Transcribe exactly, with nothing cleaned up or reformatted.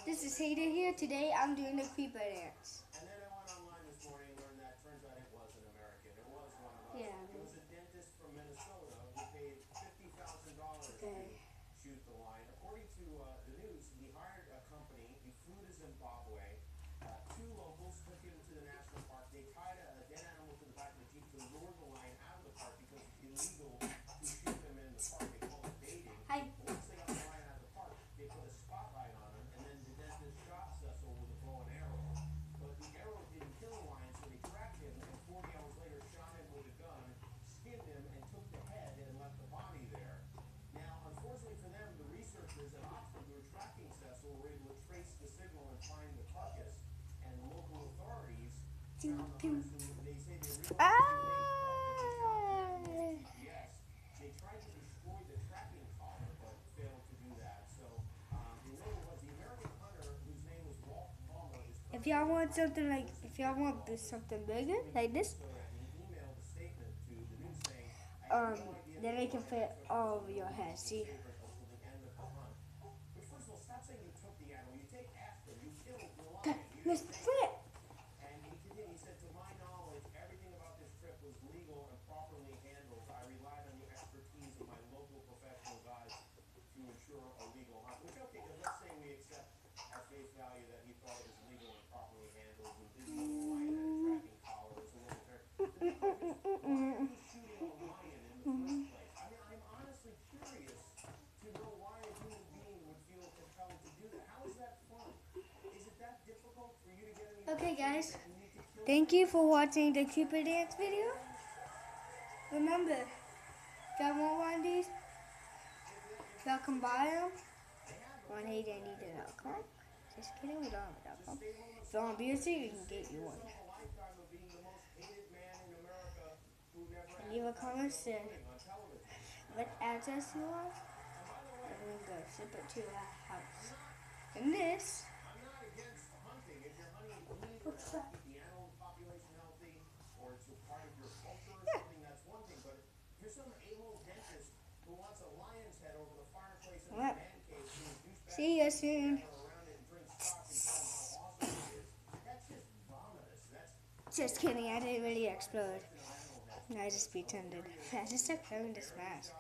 This is Hayden here. Today I'm doing the creeper dance. And then I went online this morning and learned that turns out it was an American. It was one of us. Yeah. It was a dentist from Minnesota who paid fifty thousand dollars Okay. to shoot the lion. According to uh, the news, he hired a company. He flew to Zimbabwe. Uh, two locals took him to the national park. They tied a, a dead animal to the back of a jeep to lure the lion out of the park because it's illegal to shoot them in the park. They call it baiting. Hi. But once they got the lion out of the park, they put a spotlight on him, and then the dentist shot Cecil with a bow and arrow. But the arrow didn't kill the lion, so they tracked him, and forty hours later shot him with a gun, skinned him, and took the head and left the body there. Now, unfortunately for them, the researchers at Oxford who were tracking Cecil were able to trace the signal and find the carcass, and the local authorities found the hunters who they say they realized Ah! G P S. They tried to destroy the tracking collar, but failed to do that. So, um, the rumor was the American hunter, whose name was Walt Palmer, is If y'all want something like, if y'all want this something bigger, like this, um, then it can fit all over your head. See? Okay, let's flip. And he continued, he said, to my knowledge, everything about this trip was legal and properly handled. I relied on the expertise of my local professional guides to ensure a legal hunt. Which, okay, because let's say we accept at face value that he thought it was legal and properly handled and didn't know the lion had a tracking collar, was a little fair. The thing is, why are you shooting a lion in the first place? I mean, I'm honestly curious to know why a human being would feel compelled to do that. How is that fun? Is it that difficult for you to get any Okay, guys. that you need to kill Thank you for watching the creeper dance video. Remember, if y'all want one of these, y'all can buy them on hey dandy dot com. Just kidding, we don't have it dot com. If you want to be a seat, we can get you one. Leave a comment, say what address you want, and we'll go ship it to your house. And this, I'm not against hunting. If you're hunting meat or to help keep the animal population healthy or it's a part of your culture or something, that's one thing. But if you're some a-hole dentist who wants a lion's head over the fireplace in What? a man cave who is douchebag see you soon. around it and drinks scotch and tell them how awesome it is, that's just vomitous. That's Just kidding, I didn't really explode. I just pretended. I just took home to smash.